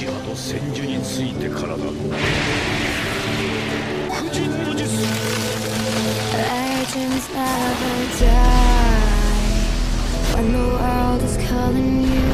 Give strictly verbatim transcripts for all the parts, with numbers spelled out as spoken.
シハと千手についてからだ。婦人の術。 Legends never die when the world is calling you.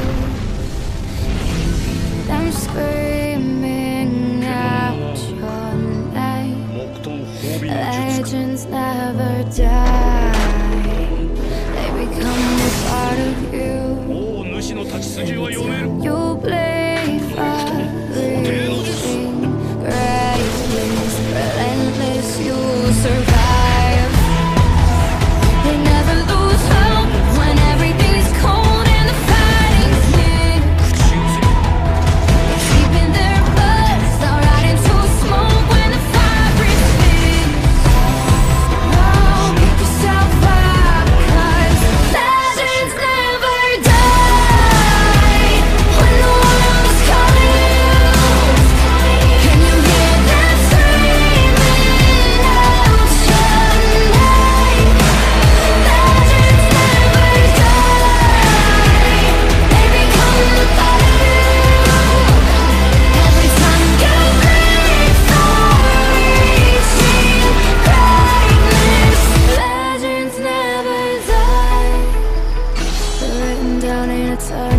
Them screaming out your name. Legends never die. They become a part of you. もう主の立ち筋は読める。 You bleed for reaching greatness, relentless. You survive. They never lose hope when everything's cold and the fighting's near. It's keeping their blood out right into smoke when the fire breathes fierce. Oh, pick yourself up, 'cause legends never die when the world is calling you. Can you hear them screaming out your name? Legends never die. They become a part of you. Every time you breathe for reaching greatness. Legends never die. They're written down in eternity.